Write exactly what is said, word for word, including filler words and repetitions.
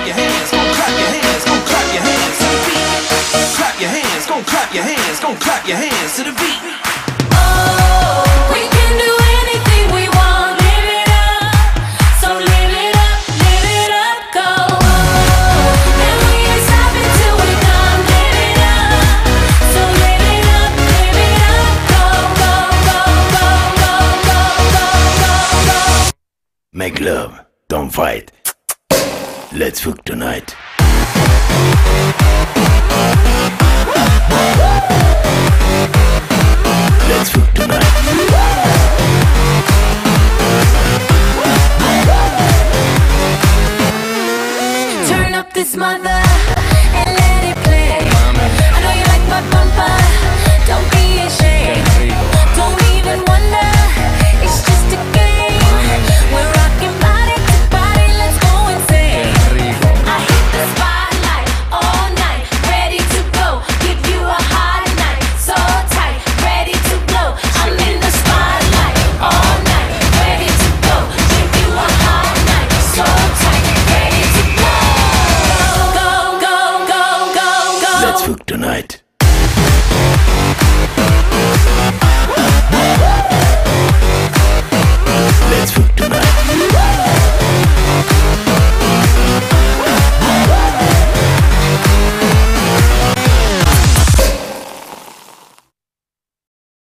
your hands, gon' clap your hands, gon' clap your hands to the beat. Clap your hands, gon' clap your hands, gon' clap your hands to the beat. Oh, we can do anything we want, live it up. So live it up, live it up, go. And we ain't stopping till we done, live it up. So live it up, live it up, go, go, go, go, go, go, go, go, go. Make love, don't fight. Let's fuck tonight. Let's fuck tonight. Turn up this mother and let it play. I know you like my bumper, don't be ashamed. Don't even wonder, it's just a game. We're rocking body to body, let's go insane. I hit the spotlight all night, ready to go. Give you a hot night, so tight, ready to blow. I'm in the spotlight all night, ready to go. Give you a hot night, so tight, ready to blow. Go, go, go, go, go. Let's fuck tonight.